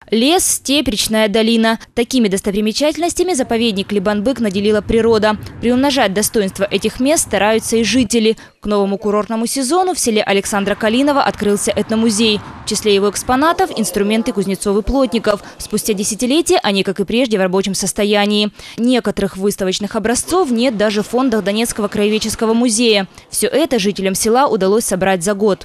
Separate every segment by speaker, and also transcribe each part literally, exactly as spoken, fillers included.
Speaker 1: Лес, степь, речная долина. Такими достопримечательностями заповедник Либанбык наделила природа. Приумножать достоинства этих мест стараются и жители. К новому курортному сезону в селе Александра Калинова открылся этномузей. В числе его экспонатов – инструменты кузнецов и плотников. Спустя десятилетия они, как и прежде, в рабочем состоянии. Некоторых выставочных образцов нет даже в фондах Донецкого краеведческого музея. Все это жителям села удалось собрать за год.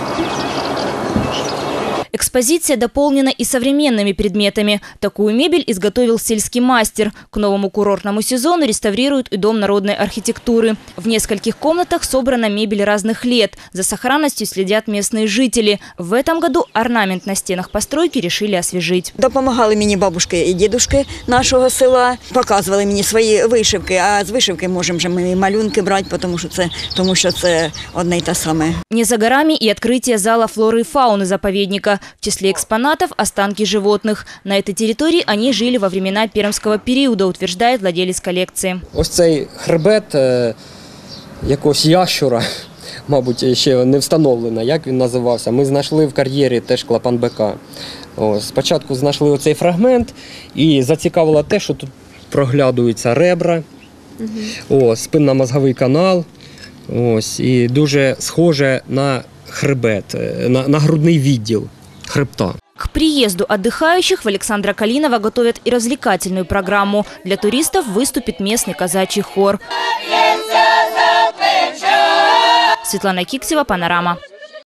Speaker 1: Экспозиция дополнена и современными предметами. Такую мебель изготовил сельский мастер. К новому курортному сезону реставрируют и Дом народной архитектуры. В нескольких комнатах собрана мебель разных лет. За сохранностью следят местные жители. В этом году орнамент на стенах постройки решили освежить.
Speaker 2: Допомагали мені бабушки і дідушки нашого села. Показували мені свої вишивки, а з вишивки можемо вже ми малюнки брати, тому що це, тому що це одне й те саме.
Speaker 1: Не за горами и открытие зала флоры и фауны заповедника. В числе экспонатов – останки животных. На этой территории они жили во времена пермского периода, утверждает владелец коллекции.
Speaker 3: Ось цей хребет якогось ящура, мабуть, ще не встановлено, як він називався. Ми знайшли в кар'єрі теж клапан бика. Ось, спочатку знайшли оцей фрагмент і зацікавило те, що тут проглядуються ребра, угу. спинно-мозговий канал. Ось, і дуже схоже на хребет, на, на грудний відділ хребта.
Speaker 1: К приезду отдыхающих в Александра Калинова готовят и развлекательную программу. Для туристов выступит местный казачий хор. Светлана Киксева, «Панорама».